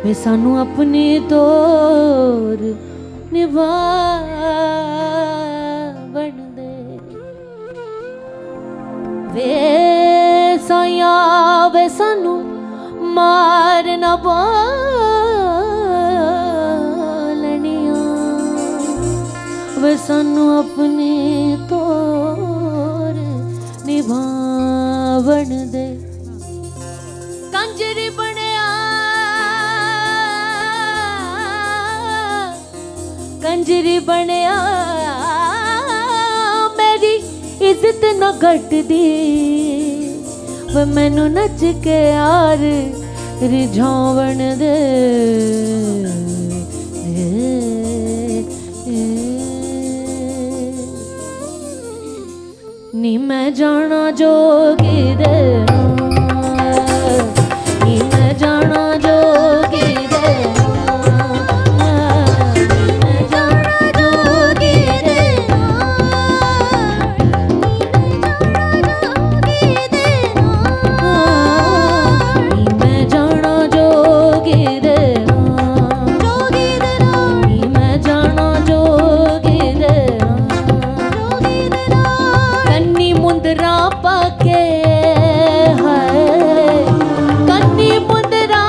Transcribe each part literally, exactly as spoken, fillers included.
वे सानू अपनी तोर निभावन दे। वे साया वे सानू मार ना बोलनिया, वे सानू अपनी तोर निभावन दे। कंजरी बनया कंजरी बनया मेरी इज्जत न घट दी, वे मैनू नच के यार रिझावन दे। नी मैं जाना जोगी दे, नी मैं जाना जोगी दे, नी मैं जाना जोगी दे, नी मैं जाना जोगी दे, नी मैं जाना जोगी दे। कन्नी मुंदरा पाके है, कन्नी मुंदरा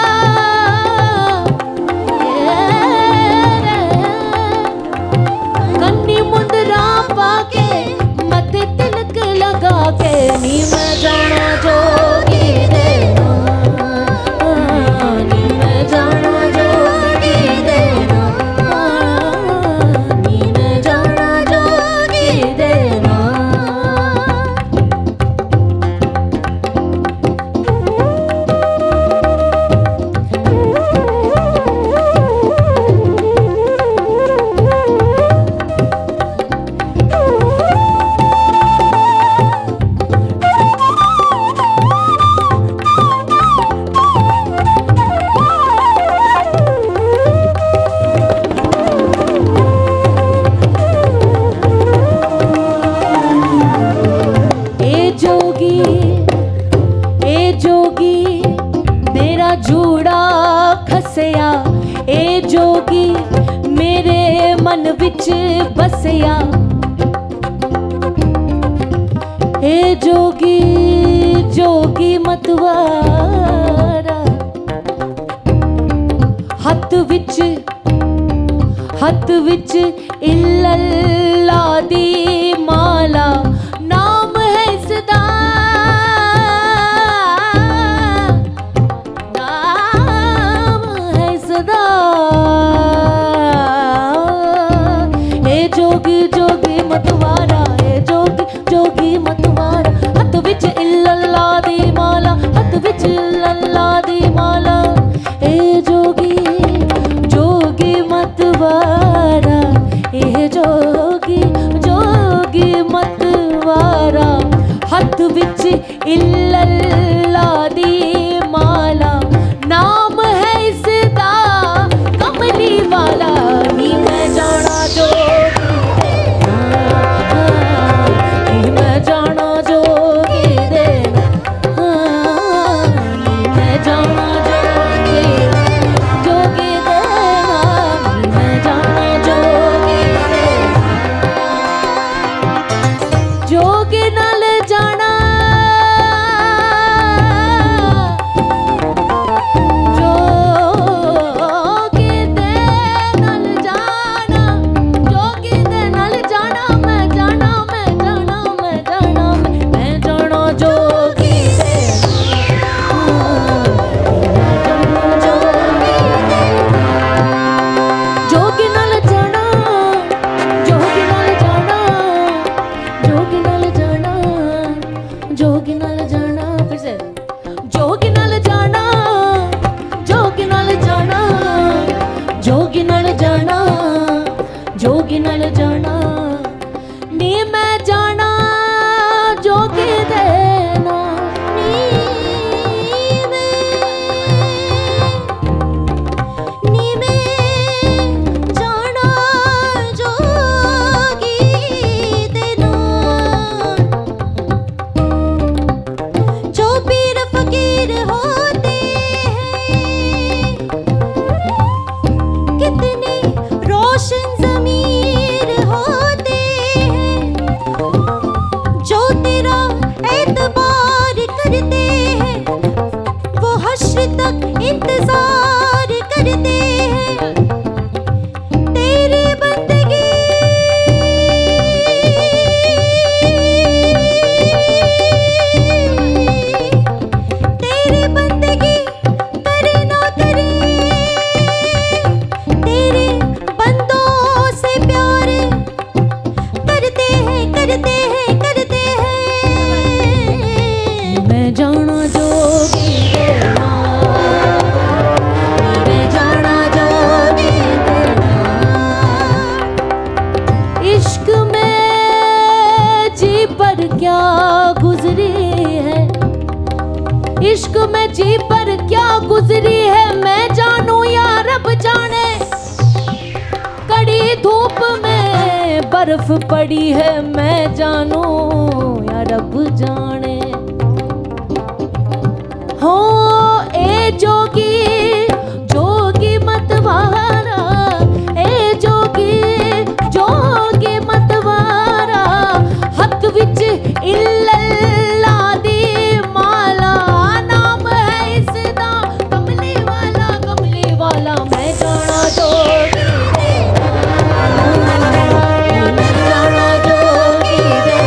कन्नी मुंदरा पाके मथे तिलक लगा के, नी मैं जाना जोगी दे, नी मैं जाना जोगी दे, नी मैं जाना जोगी दे। ए जोगी मेरे मन विच बसया, ए जोगी जोगी मतवारा, हथ विच हथ विच इल्लल्लाह दी माला, नाम है इसदा जोगी जोगी मतवारा, ए जोगी जोगी मतवारा, हथ विच इल्लल्लाह दी माला, हथ विच इल्लल्लाह दी माला। ए जोगी जोगी मतवारा, ए जोगी जोगी मतवारा, हथ विच इल्लल्लाह दी माला, नाम है इसदा कमली वाला। नी मैं जाना जो जोगी नाल जाना तक इंतजार करते हैं तेरी बंदगी। तेरी बंदगी करे ना करे, तेरे बंदों से प्यार करते हैं करते हैं करते हैं। मैं जाना जोगी तेरा, मैं जाना जोगी तेरा। इश्क में जी पर क्या गुजरी है, इश्क में जी पर क्या गुजरी है, मैं जानू या रब जाने। कड़ी धूप में बर्फ पड़ी है, मैं जानू या रब जाने। हो ए जोगी जोगी मतवारा, ए जोगी जोगी मतवारा। हक विच इल्लल्ला दी माला, नाम है इसदा कमली वाला कमली वाला। मैं जाना जोगी मैं जाना जोगी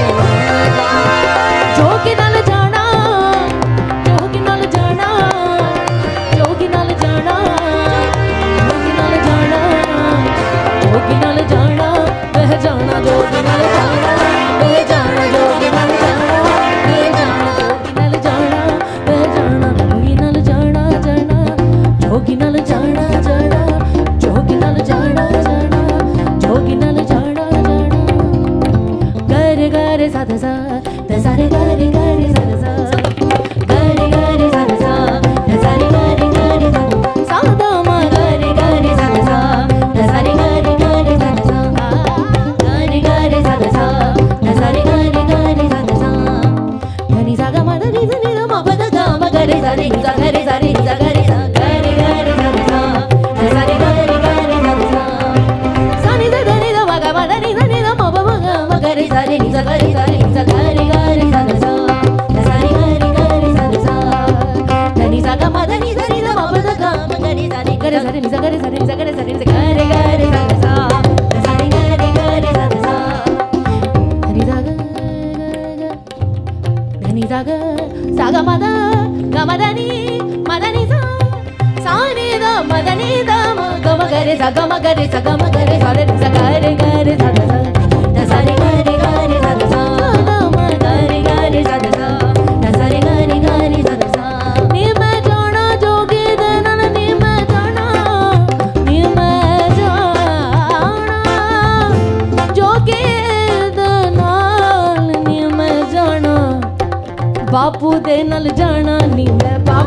जोगी नाल जाना, जोगी नाल जाना, जोगी नाल जाना, जोगी नाल जाना, जोगी नाल जाना। वह जाना जोगी नाल जाना, वह जाना जोगी नाल जाना, वह जाना जोगी नाल जाना, वह जाना जोगी नाल जाना जाना, जोगी नाल जाना जाना, जोगी नाल जाना जाना, जोगी नाल जाना जाना। गरे गरे सा सा सा सा रे गरे गरे सा सा, गरे गरे सा सा सा रे गरे गरे सा सा दा मा गरे गरे सा सा सा रे गरे गरे सा सा, गरे गरे सा सा सा रे गरे गरे सा सा। धनी सा गा मा धनी सा नी दा मा पा दा गा मा गरे सा रे सा गरे सा रे सा गरे सा, गरे गरे सा सा सा रे गरे गरे सा सा। सा नी दा धनी दा मा गा मा धनी सा नी दा मा पा मा गा मा गरे सा रे सा गरे सा रे सा गरे गरे सा सा सा रे गरे गरे सा सा। धनी सा गा मा धनी सा नी दा मा पा दा गा मा गरे सा रे गरे सा रे सा गरे सा रे सा गरे सा रे सा गरे गरे सा सा सा रे गरे गरे सा सा। धनी सा गा धनी सा गा सा गा मा दा गा मा धनी मा धनी सा सा नी दा मा धनी दा मा गा मा गरे सा गा मा गरे सा गा मा गरे सा रे सा गरे गरे सा सा सा रे गरे गरे सा सा गा मा गरे गरे सा सा सा रे गरे गरे सा सा। नी मैं जाना जोगी दे नाल, नी मैं जाना, नी मैं जाना जोगी दे नाल, नी मैं जाना बापू दे नाल जाना। नी मैं